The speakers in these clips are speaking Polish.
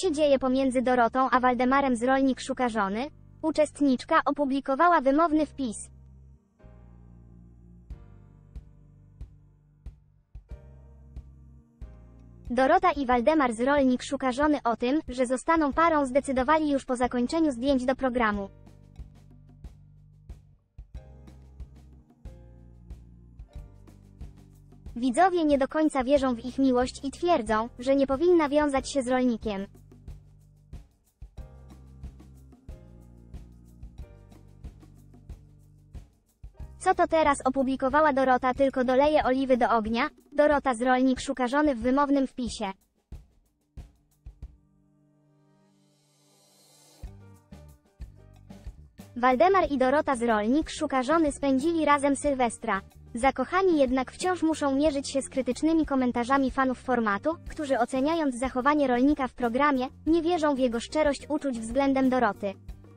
się dzieje pomiędzy Dorotą a Waldemarem z Rolnik szuka żony? Uczestniczka opublikowała wymowny wpis. Dorota i Waldemar z Rolnik szuka żony o tym, że zostaną parą, zdecydowali już po zakończeniu zdjęć do programu. Widzowie nie do końca wierzą w ich miłość i twierdzą, że nie powinna wiązać się z Rolnikiem. Co to teraz opublikowała Dorota, tylko doleje oliwy do ognia? Dorota z Rolnik szuka żony w wymownym wpisie. Waldemar i Dorota z Rolnik szuka żony spędzili razem Sylwestra. Zakochani jednak wciąż muszą mierzyć się z krytycznymi komentarzami fanów formatu, którzy oceniając zachowanie Rolnika w programie, nie wierzą w jego szczerość uczuć względem Doroty.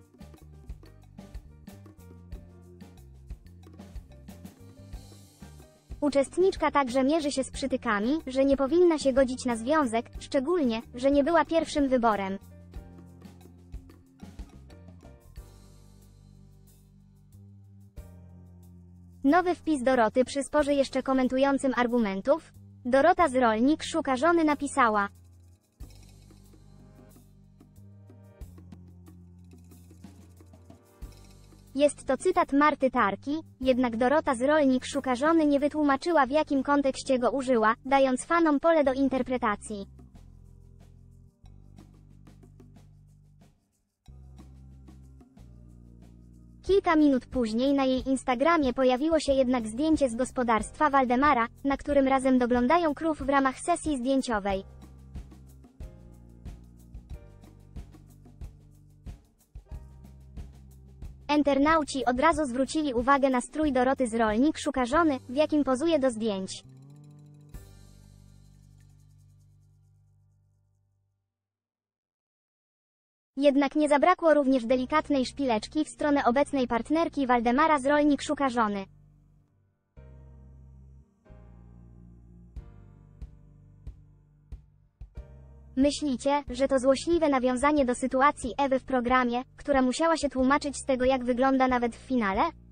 Uczestniczka także mierzy się z przytykami, że nie powinna się godzić na związek, szczególnie, że nie była pierwszym wyborem. Nowy wpis Doroty przysporzy jeszcze komentującym argumentów. Dorota z Rolnik szuka żony napisała: Jest to cytat Marty Tarki, jednak Dorota z Rolnik szuka żony nie wytłumaczyła, w jakim kontekście go użyła, dając fanom pole do interpretacji. Kilka minut później na jej Instagramie pojawiło się jednak zdjęcie z gospodarstwa Waldemara, na którym razem doglądają krów w ramach sesji zdjęciowej. Internauci od razu zwrócili uwagę na strój Doroty z Rolnik szuka żony, w jakim pozuje do zdjęć. Jednak nie zabrakło również delikatnej szpileczki w stronę obecnej partnerki Waldemara z Rolnik szuka żony. Myślicie, że to złośliwe nawiązanie do sytuacji Ewy w programie, która musiała się tłumaczyć z tego, jak wygląda nawet w finale?